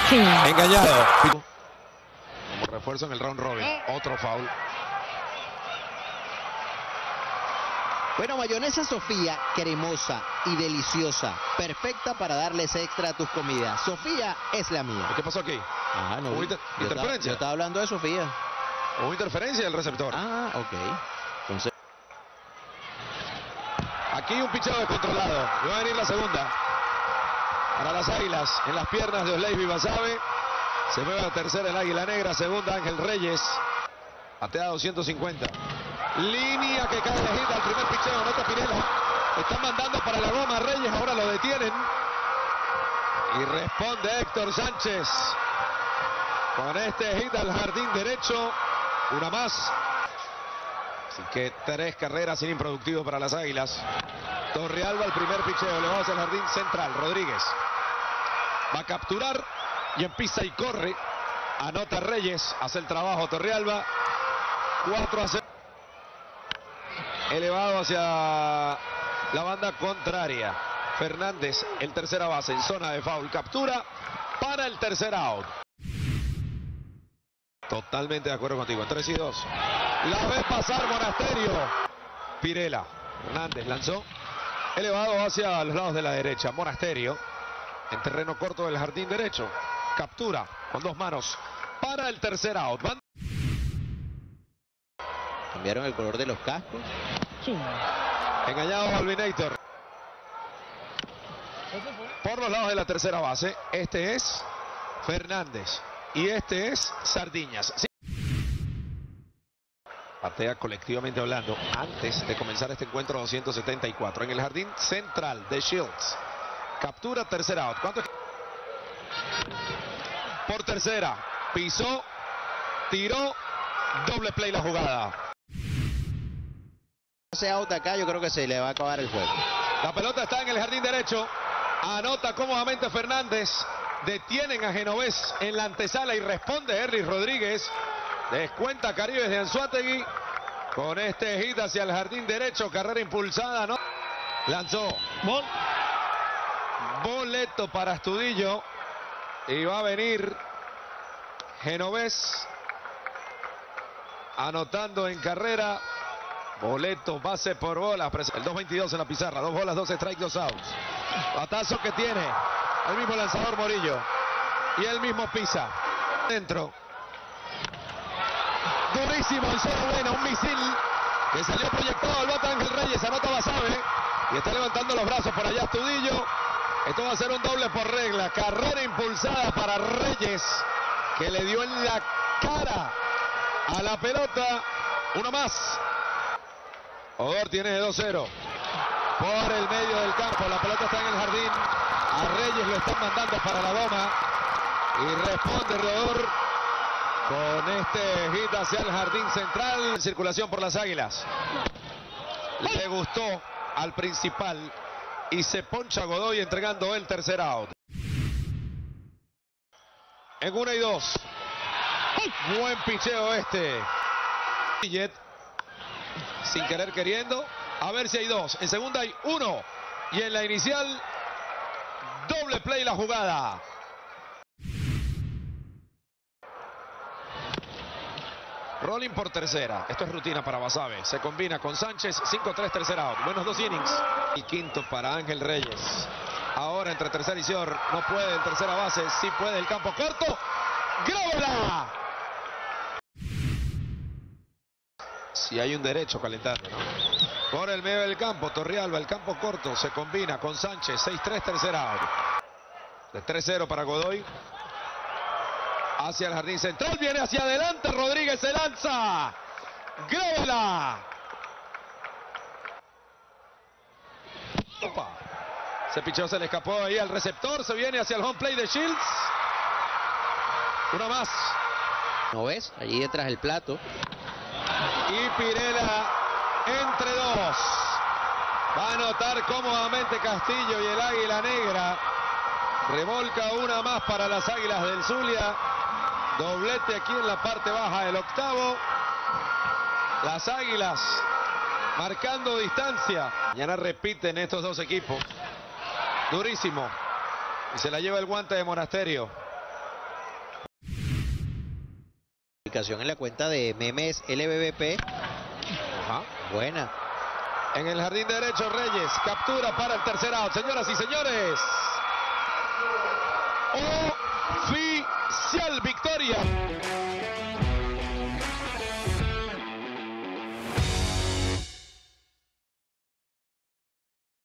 Engañado. Como refuerzo en el round robin. Otro foul. Bueno, mayonesa Sofía, cremosa y deliciosa. Perfecta para darles extra a tus comidas. Sofía es la mía. ¿Qué pasó aquí? Ah, no. ¿Hubo Yo interferencia? estaba hablando de Sofía. Hubo interferencia del receptor. Ah, ok. Entonces... Aquí un picheo descontrolado. Y va a venir la segunda. Para las Águilas. En las piernas de Osleiby Basabe. Se mueve a tercera el Águila Negra. Segunda Ángel Reyes. Batea 250. Línea que cae de hit al primer picheo. Nota Pinela. Están mandando para la goma Reyes. Ahora lo detienen. Y responde Héctor Sánchez. Con este hit al jardín derecho. Una más. Así que 3 carreras sin improductivo para las Águilas. Torrealba el primer picheo. Le va hacia el jardín central. Rodríguez. Va a capturar. Y empieza y corre. Anota Reyes. Hace el trabajo Torrealba. 4-0. Elevado hacia la banda contraria. Fernández, el tercera base en zona de foul. Captura para el tercer out. Totalmente de acuerdo contigo. 3-2. La ve pasar Monasterio. Pirela. Hernández lanzó. Elevado hacia los lados de la derecha. Monasterio. En terreno corto del jardín derecho. Captura con 2 manos para el tercer out. Cambiaron el color de los cascos. Engañado Balvinator. Por los lados de la tercera base. Este es Fernández. Y este es Sardiñas. Sí. Batea colectivamente hablando antes de comenzar este encuentro 274. En el jardín central de Shields. Captura tercer out. ¿Cuánto es? Por tercera. Pisó. Tiró. Doble play la jugada. Ese out acá yo creo que se le va a acabar el juego. La pelota está en el jardín derecho. Anota cómodamente Fernández. Detienen a Genovés en la antesala y responde Erlis Rodríguez. Descuenta Caribes de Anzoátegui. Con este hit hacia el jardín derecho. Carrera impulsada, ¿no? Lanzó. Boleto para Astudillo. Y va a venir Genovés. Anotando en carrera. Boleto, base por bola. El 2-22 en la pizarra. 2 bolas, 2 strikes, 2 outs. Batazo que tiene el mismo lanzador Morillo. Y el mismo pisa. Dentro. Durísimo en zona buena. Un misil que salió proyectado al bate Ángel Reyes. Anota Basabe. Y está levantando los brazos por allá Astudillo. Esto va a ser un doble por regla. Carrera impulsada para Reyes. Que le dio en la cara a la pelota. Uno más. Odor tiene 2-0 por el medio del campo. La pelota está en el jardín. A Reyes lo están mandando para la goma. Y responde Rodor con este hit hacia el jardín central. En circulación por las Águilas. Le gustó al principal. Y se poncha Godoy entregando el tercer out. En 1-2. Buen picheo este. Sin querer queriendo. A ver si hay 2. En segunda hay 1. Y en la inicial, doble play la jugada. Rolling por tercera. Esto es rutina para Basabe. Se combina con Sánchez. 5-3 tercer out. Buenos 2 innings. Y quinto para Ángel Reyes. Ahora entre tercera y short. No puede en tercera base. Sí puede el campo corto. ¡Gróbela! Si hay un derecho calentando, ¿no? Por el medio del campo, Torrealba, el campo corto, se combina con Sánchez, 6-3, tercera out. De 3-0 para Godoy. Hacia el jardín central, viene hacia adelante, Rodríguez se lanza. ¡Gróbela! Opa. Ese picheo se le escapó ahí al receptor, se viene hacia el home play de Shields. Una más. ¿No ves? Allí detrás del plato. Y Pirela entre 2. Va a anotar cómodamente Castillo y el Águila Negra. Revolca una más para las Águilas del Zulia. Doblete aquí en la parte baja del octavo. Las Águilas marcando distancia. Mañana repiten estos dos equipos. Durísimo. Y se la lleva el guante de Monasterio. publicación en la cuenta de Memes LBBP. Ajá. Buena. En el jardín derecho, Reyes. Captura para el tercer out. Señoras y señores. Oficial victoria.